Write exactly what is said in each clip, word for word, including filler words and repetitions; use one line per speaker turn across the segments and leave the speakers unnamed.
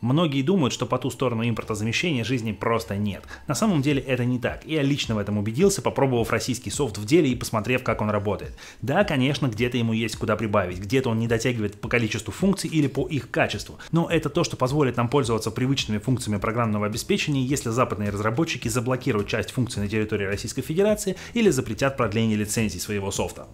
Многие думают, что по ту сторону импортозамещения жизни просто нет. На самом деле это не так, и я лично в этом убедился, попробовав российский софт в деле и посмотрев, как он работает. Да, конечно, где-то ему есть куда прибавить, где-то он не дотягивает по количеству функций или по их качеству, но это то, что позволит нам пользоваться привычными функциями программного обеспечения, если западные разработчики заблокируют часть функций на территории Российской Федерации или запретят продление лицензий своего софта.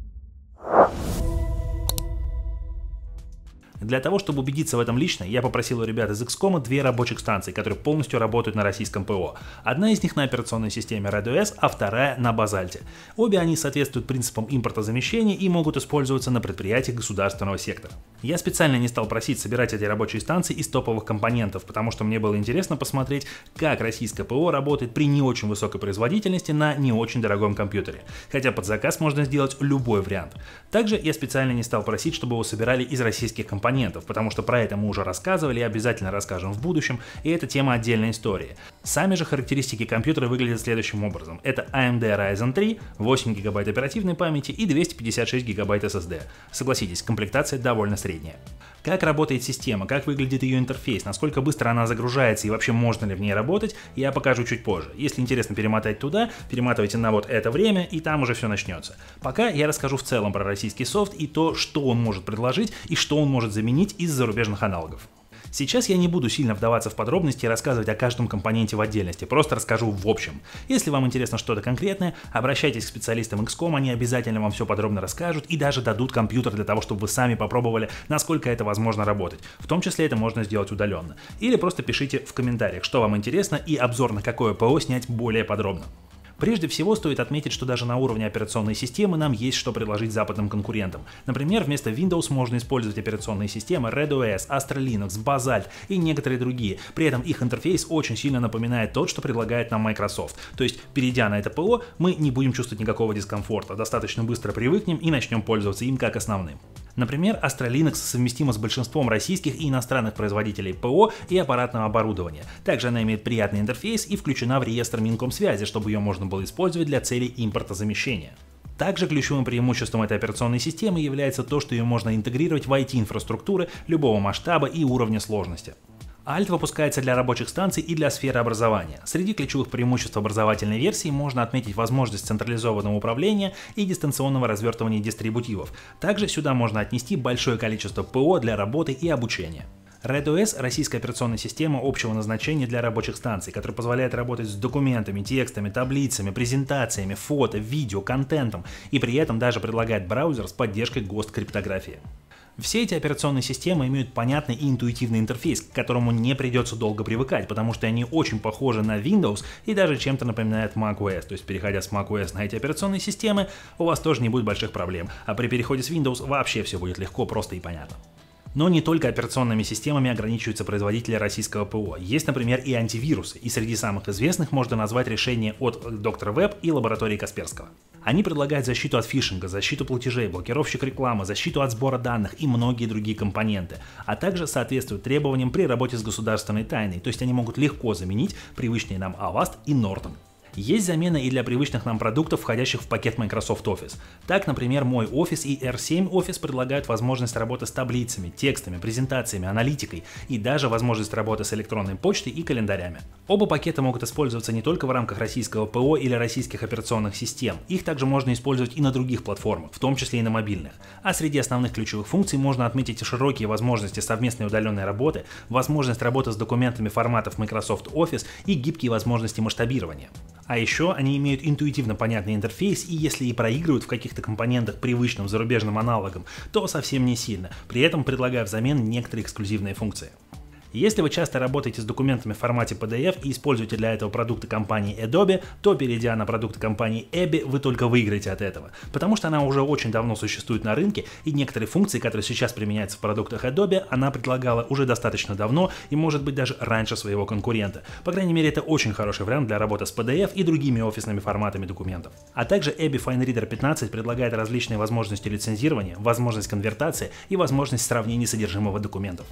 Для того, чтобы убедиться в этом лично, я попросил у ребят из икс ком две рабочих станции, которые полностью работают на российском ПО. Одна из них на операционной системе RedOS, а вторая на Базальте. Обе они соответствуют принципам импортозамещения и могут использоваться на предприятиях государственного сектора. Я специально не стал просить собирать эти рабочие станции из топовых компонентов, потому что мне было интересно посмотреть, как российское ПО работает при не очень высокой производительности на не очень дорогом компьютере. Хотя под заказ можно сделать любой вариант. Также я специально не стал просить, чтобы его собирали из российских компонентов, потому что про это мы уже рассказывали и обязательно расскажем в будущем, и это тема отдельной истории. Сами же характеристики компьютера выглядят следующим образом. Это эй эм ди Ryzen три, восемь гигабайт оперативной памяти и двести пятьдесят шесть гигабайт эс эс ди. Согласитесь, комплектация довольно средняя. Как работает система, как выглядит ее интерфейс, насколько быстро она загружается и вообще можно ли в ней работать, я покажу чуть позже. Если интересно перемотать туда, перематывайте на вот это время, и там уже все начнется. Пока я расскажу в целом про российский софт и то, что он может предложить и что он может заменить из зарубежных аналогов. Сейчас я не буду сильно вдаваться в подробности и рассказывать о каждом компоненте в отдельности, просто расскажу в общем. Если вам интересно что-то конкретное, обращайтесь к специалистам икс ком, они обязательно вам все подробно расскажут и даже дадут компьютер для того, чтобы вы сами попробовали, насколько это возможно работать. В том числе это можно сделать удаленно. Или просто пишите в комментариях, что вам интересно, и обзор на какое ПО снять более подробно. Прежде всего стоит отметить, что даже на уровне операционной системы нам есть что предложить западным конкурентам. Например, вместо Windows можно использовать операционные системы RedOS, Astra Linux, Basalt и некоторые другие. При этом их интерфейс очень сильно напоминает тот, что предлагает нам Microsoft. То есть, перейдя на это ПО, мы не будем чувствовать никакого дискомфорта, достаточно быстро привыкнем и начнем пользоваться им как основным. Например, Astra Linux совместима с большинством российских и иностранных производителей ПО и аппаратного оборудования. Также она имеет приятный интерфейс и включена в реестр Минкомсвязи, чтобы ее можно было использовать для целей импортозамещения. Также ключевым преимуществом этой операционной системы является то, что ее можно интегрировать в ай ти-инфраструктуры любого масштаба и уровня сложности. Alt выпускается для рабочих станций и для сферы образования. Среди ключевых преимуществ образовательной версии можно отметить возможность централизованного управления и дистанционного развертывания дистрибутивов. Также сюда можно отнести большое количество ПО для работы и обучения. RedOS – российская операционная система общего назначения для рабочих станций, которая позволяет работать с документами, текстами, таблицами, презентациями, фото, видео, контентом и при этом даже предлагает браузер с поддержкой гост-криптографии. Все эти операционные системы имеют понятный и интуитивный интерфейс, к которому не придется долго привыкать, потому что они очень похожи на Windows и даже чем-то напоминают macOS. То есть, переходя с macOS на эти операционные системы, у вас тоже не будет больших проблем, а при переходе с Windows вообще все будет легко, просто и понятно. Но не только операционными системами ограничиваются производители российского ПО. Есть, например, и антивирусы, и среди самых известных можно назвать решения от доктор Web и лаборатории Касперского. Они предлагают защиту от фишинга, защиту платежей, блокировщик рекламы, защиту от сбора данных и многие другие компоненты, а также соответствуют требованиям при работе с государственной тайной, то есть они могут легко заменить привычные нам Avast и Norton. Есть замена и для привычных нам продуктов, входящих в пакет Microsoft Office. Так, например, Мой Office и эр семь Office предлагают возможность работы с таблицами, текстами, презентациями, аналитикой и даже возможность работы с электронной почтой и календарями. Оба пакета могут использоваться не только в рамках российского ПО или российских операционных систем, их также можно использовать и на других платформах, в том числе и на мобильных. А среди основных ключевых функций можно отметить широкие возможности совместной удаленной работы, возможность работы с документами форматов Microsoft Office и гибкие возможности масштабирования. А еще они имеют интуитивно понятный интерфейс, и если и проигрывают в каких-то компонентах привычным зарубежным аналогам, то совсем не сильно, при этом предлагая взамен некоторые эксклюзивные функции. Если вы часто работаете с документами в формате пи ди эф и используете для этого продукты компании Adobe, то перейдя на продукты компании Ebi, вы только выиграете от этого, потому что она уже очень давно существует на рынке, и некоторые функции, которые сейчас применяются в продуктах Adobe, она предлагала уже достаточно давно и может быть даже раньше своего конкурента. По крайней мере, это очень хороший вариант для работы с пи ди эф и другими офисными форматами документов. А также Ebi FineReader пятнадцать предлагает различные возможности лицензирования, возможность конвертации и возможность сравнения содержимого документов.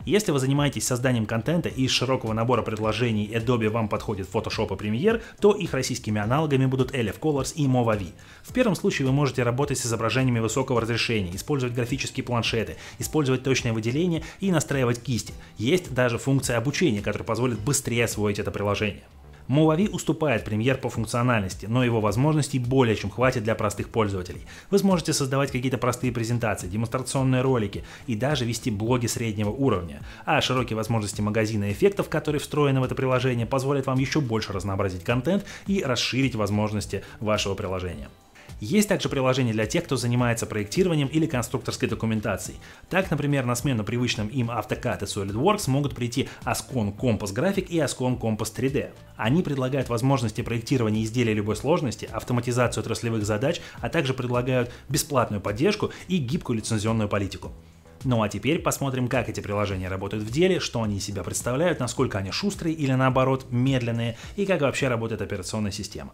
Если вы занимаетесь созданием контента и из широкого набора предложений Adobe вам подходит Photoshop и Premiere, то их российскими аналогами будут эл эф Colors и Movavi. В первом случае вы можете работать с изображениями высокого разрешения, использовать графические планшеты, использовать точное выделение и настраивать кисти. Есть даже функция обучения, которая позволит быстрее освоить это приложение. Movavi уступает Premiere по функциональности, но его возможностей более чем хватит для простых пользователей. Вы сможете создавать какие-то простые презентации, демонстрационные ролики и даже вести блоги среднего уровня. А широкие возможности магазина эффектов, которые встроены в это приложение, позволят вам еще больше разнообразить контент и расширить возможности вашего приложения. Есть также приложения для тех, кто занимается проектированием или конструкторской документацией. Так, например, на смену привычным им AutoCAD и SolidWorks могут прийти Ascon Compass Graphic и Ascon Compass три дэ. Они предлагают возможности проектирования изделий любой сложности, автоматизацию отраслевых задач, а также предлагают бесплатную поддержку и гибкую лицензионную политику. Ну а теперь посмотрим, как эти приложения работают в деле, что они из себя представляют, насколько они шустрые или наоборот медленные, и как вообще работает операционная система.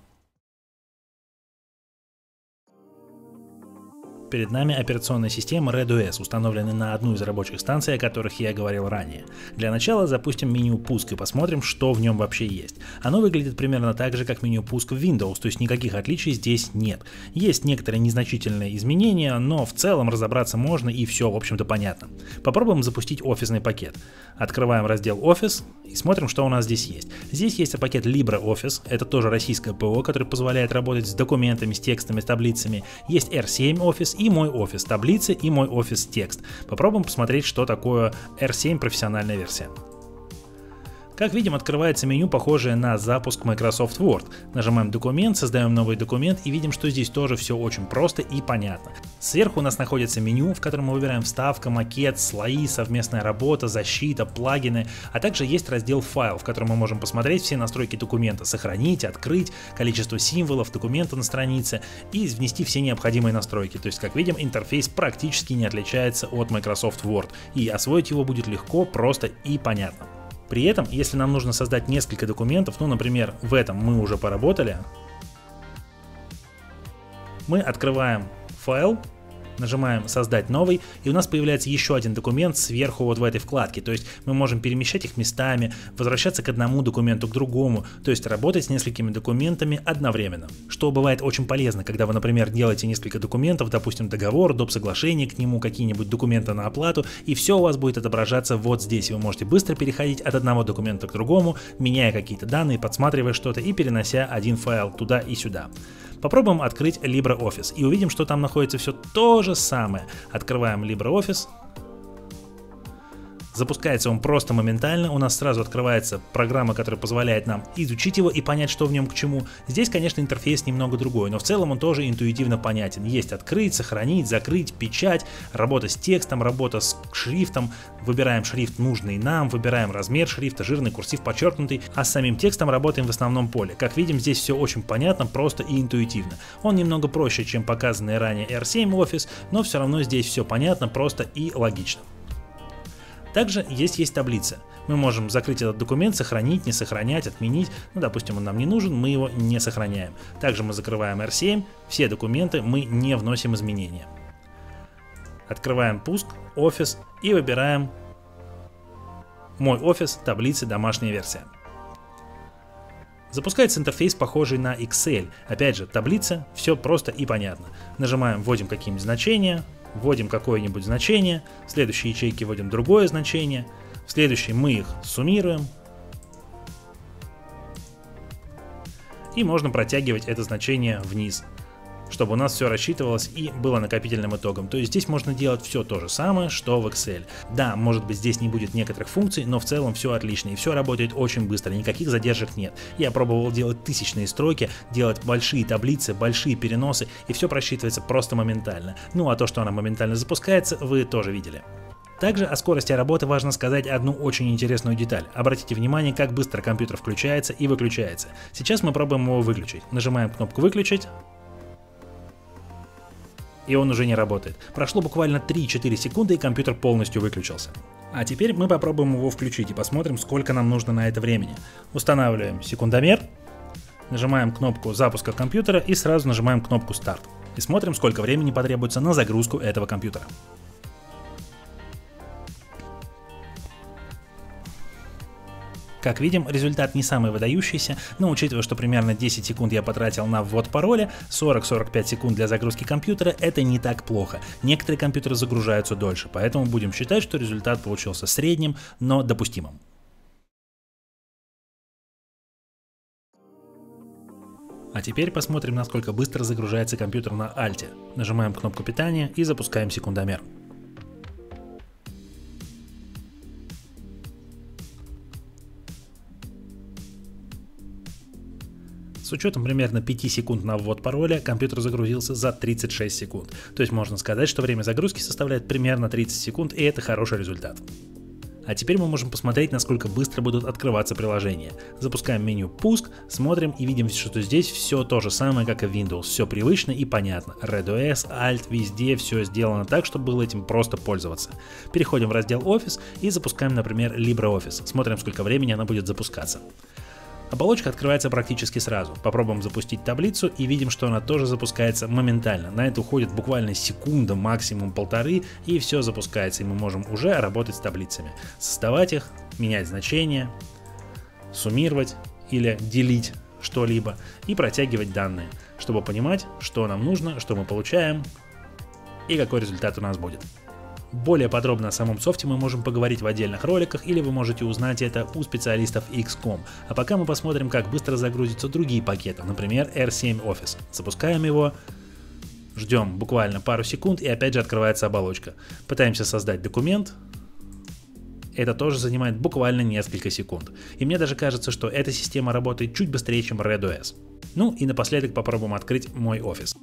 Перед нами операционная система RedOS, установленная на одну из рабочих станций, о которых я говорил ранее. Для начала запустим меню «Пуск» и посмотрим, что в нем вообще есть. Оно выглядит примерно так же, как меню «Пуск» в Windows, то есть никаких отличий здесь нет. Есть некоторые незначительные изменения, но в целом разобраться можно и все, в общем-то, понятно. Попробуем запустить офисный пакет. Открываем раздел «Офис» и смотрим, что у нас здесь есть. Здесь есть пакет LibreOffice, это тоже российское ПО, которое позволяет работать с документами, с текстами, с таблицами. Есть эр семь Office и Мой офис таблицы и Мой офис текст. Попробуем посмотреть, что такое эр семь профессиональная версия. Как видим, открывается меню, похожее на запуск Microsoft Word. Нажимаем «Документ», создаем новый документ и видим, что здесь тоже все очень просто и понятно. Сверху у нас находится меню, в котором мы выбираем вставка, макет, слои, совместная работа, защита, плагины, а также есть раздел «Файл», в котором мы можем посмотреть все настройки документа, сохранить, открыть, количество символов документа на странице и внести все необходимые настройки. То есть, как видим, интерфейс практически не отличается от Microsoft Word, и освоить его будет легко, просто и понятно. При этом, если нам нужно создать несколько документов, ну, например, в этом мы уже поработали, мы открываем файл, нажимаем «Создать новый», и у нас появляется еще один документ сверху вот в этой вкладке. То есть мы можем перемещать их местами, возвращаться к одному документу, к другому, то есть работать с несколькими документами одновременно. Что бывает очень полезно, когда вы, например, делаете несколько документов, допустим, договор, доп. Соглашение к нему, какие-нибудь документы на оплату, и все у вас будет отображаться вот здесь. Вы можете быстро переходить от одного документа к другому, меняя какие-то данные, подсматривая что-то и перенося один файл туда и сюда. Попробуем открыть LibreOffice и увидим, что там находится все то же самое. Открываем LibreOffice. Запускается он просто моментально, у нас сразу открывается программа, которая позволяет нам изучить его и понять, что в нем к чему. Здесь, конечно, интерфейс немного другой, но в целом он тоже интуитивно понятен. Есть открыть, сохранить, закрыть, печать, работа с текстом, работа с шрифтом. Выбираем шрифт нужный нам, выбираем размер шрифта, жирный, курсив, подчеркнутый, а с самим текстом работаем в основном поле. Как видим, здесь все очень понятно, просто и интуитивно. Он немного проще, чем показанный ранее эр семь Office, но все равно здесь все понятно, просто и логично. Также есть есть таблица. Мы можем закрыть этот документ, сохранить, не сохранять, отменить. Ну, допустим, он нам не нужен, мы его не сохраняем. Также мы закрываем эр семь, все документы мы не вносим изменения. Открываем «Пуск», «Офис» и выбираем «Мой офис», таблицы, домашняя версия. Запускается интерфейс, похожий на Excel. Опять же, таблица, все просто и понятно. Нажимаем, вводим какие-нибудь значения. Вводим какое-нибудь значение, в следующей ячейке вводим другое значение, в следующей мы их суммируем, и можно протягивать это значение вниз, чтобы у нас все рассчитывалось и было накопительным итогом. То есть здесь можно делать все то же самое, что в Excel. Да, может быть, здесь не будет некоторых функций, но в целом все отлично и все работает очень быстро, никаких задержек нет. Я пробовал делать тысячные строки, делать большие таблицы, большие переносы, и все просчитывается просто моментально. Ну а то, что она моментально запускается, вы тоже видели. Также о скорости работы важно сказать одну очень интересную деталь. Обратите внимание, как быстро компьютер включается и выключается. Сейчас мы пробуем его выключить. Нажимаем кнопку «Выключить». И он уже не работает. Прошло буквально три-четыре секунды, и компьютер полностью выключился. А теперь мы попробуем его включить и посмотрим, сколько нам нужно на это времени. Устанавливаем секундомер, нажимаем кнопку запуска компьютера и сразу нажимаем кнопку «Старт». И смотрим, сколько времени потребуется на загрузку этого компьютера. Как видим, результат не самый выдающийся, но учитывая, что примерно десять секунд я потратил на ввод пароля, сорок-сорок пять секунд для загрузки компьютера, это не так плохо. Некоторые компьютеры загружаются дольше, поэтому будем считать, что результат получился средним, но допустимым. А теперь посмотрим, насколько быстро загружается компьютер на Альте. Нажимаем кнопку питания и запускаем секундомер. С учетом примерно пяти секунд на ввод пароля, компьютер загрузился за тридцать шесть секунд. То есть можно сказать, что время загрузки составляет примерно тридцать секунд, и это хороший результат. А теперь мы можем посмотреть, насколько быстро будут открываться приложения. Запускаем меню «Пуск», смотрим и видим, что здесь все то же самое, как и в Windows. Все привычно и понятно. RedOS, Alt, везде все сделано так, чтобы было этим просто пользоваться. Переходим в раздел «Офис» и запускаем, например, LibreOffice. Смотрим, сколько времени она будет запускаться. Оболочка открывается практически сразу. Попробуем запустить таблицу и видим, что она тоже запускается моментально. На это уходит буквально секунда, максимум полторы, и все запускается, и мы можем уже работать с таблицами. Создавать их, менять значения, суммировать или делить что-либо и протягивать данные, чтобы понимать, что нам нужно, что мы получаем и какой результат у нас будет. Более подробно о самом софте мы можем поговорить в отдельных роликах, или вы можете узнать это у специалистов икс ком. А пока мы посмотрим, как быстро загрузятся другие пакеты, например, эр семь Office. Запускаем его, ждем буквально пару секунд, и опять же открывается оболочка. Пытаемся создать документ. Это тоже занимает буквально несколько секунд. И мне даже кажется, что эта система работает чуть быстрее, чем RedOS. Ну и напоследок попробуем открыть мой офис.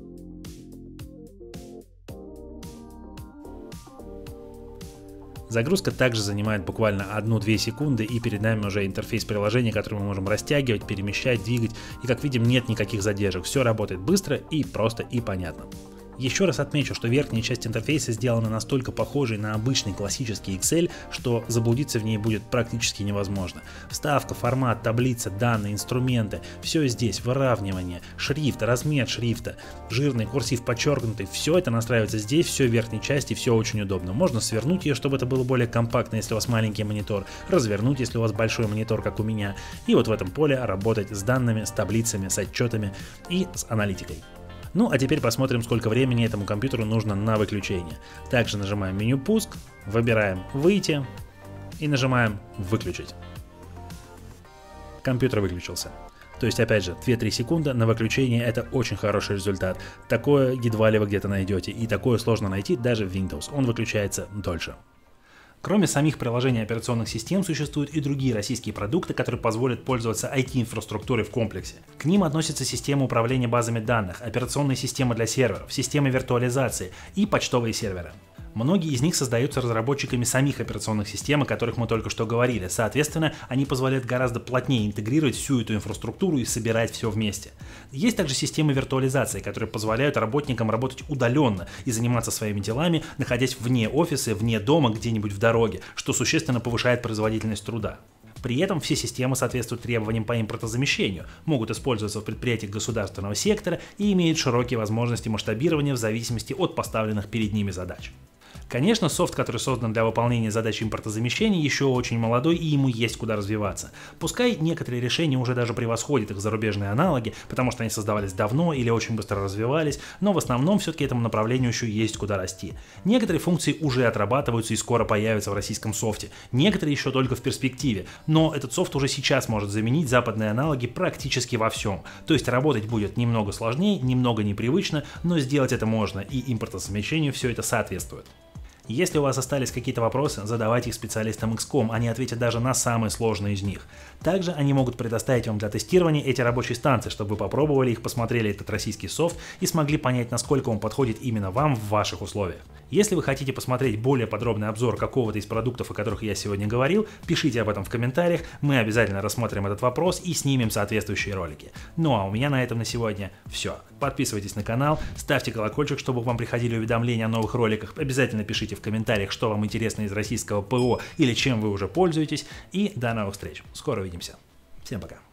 Загрузка также занимает буквально одну-две секунды, и перед нами уже интерфейс приложения, который мы можем растягивать, перемещать, двигать, и как видим, нет никаких задержек, все работает быстро и просто и понятно. Еще раз отмечу, что верхняя часть интерфейса сделана настолько похожей на обычный классический Excel, что заблудиться в ней будет практически невозможно. Вставка, формат, таблица, данные, инструменты, все здесь, выравнивание, шрифт, размер шрифта, жирный, курсив, подчеркнутый, все это настраивается здесь, все в верхней части, все очень удобно. Можно свернуть ее, чтобы это было более компактно, если у вас маленький монитор, развернуть, если у вас большой монитор, как у меня, и вот в этом поле работать с данными, с таблицами, с отчетами и с аналитикой. Ну а теперь посмотрим, сколько времени этому компьютеру нужно на выключение. Также нажимаем меню «Пуск», выбираем «Выйти» и нажимаем «Выключить». Компьютер выключился. То есть, опять же, две-три секунды на выключение — это очень хороший результат. Такое едва ли вы где-то найдете, и такое сложно найти даже в Windows. Он выключается дольше. Кроме самих приложений операционных систем, существуют и другие российские продукты, которые позволят пользоваться ай ти-инфраструктурой в комплексе. К ним относятся системы управления базами данных, операционные системы для серверов, системы виртуализации и почтовые серверы. Многие из них создаются разработчиками самих операционных систем, о которых мы только что говорили. Соответственно, они позволяют гораздо плотнее интегрировать всю эту инфраструктуру и собирать все вместе. Есть также системы виртуализации, которые позволяют работникам работать удаленно и заниматься своими делами, находясь вне офиса, вне дома, где-нибудь в дороге, что существенно повышает производительность труда. При этом все системы соответствуют требованиям по импортозамещению, могут использоваться в предприятиях государственного сектора и имеют широкие возможности масштабирования в зависимости от поставленных перед ними задач. Конечно, софт, который создан для выполнения задач импортозамещения, еще очень молодой, и ему есть куда развиваться. Пускай некоторые решения уже даже превосходят их зарубежные аналоги, потому что они создавались давно или очень быстро развивались, но в основном все-таки этому направлению еще есть куда расти. Некоторые функции уже отрабатываются и скоро появятся в российском софте, некоторые еще только в перспективе, но этот софт уже сейчас может заменить западные аналоги практически во всем. То есть работать будет немного сложнее, немного непривычно, но сделать это можно, и импортозамещению все это соответствует. Если у вас остались какие-то вопросы, задавайте их специалистам икс ком, они ответят даже на самые сложные из них. Также они могут предоставить вам для тестирования эти рабочие станции, чтобы вы попробовали их, посмотрели этот российский софт и смогли понять, насколько он подходит именно вам в ваших условиях. Если вы хотите посмотреть более подробный обзор какого-то из продуктов, о которых я сегодня говорил, пишите об этом в комментариях, мы обязательно рассмотрим этот вопрос и снимем соответствующие ролики. Ну а у меня на этом на сегодня все. Подписывайтесь на канал, ставьте колокольчик, чтобы к вам приходили уведомления о новых роликах, обязательно пишите в комментариях, что вам интересно из российского ПО или чем вы уже пользуетесь, и до новых встреч. Скоро увидимся. Всем пока.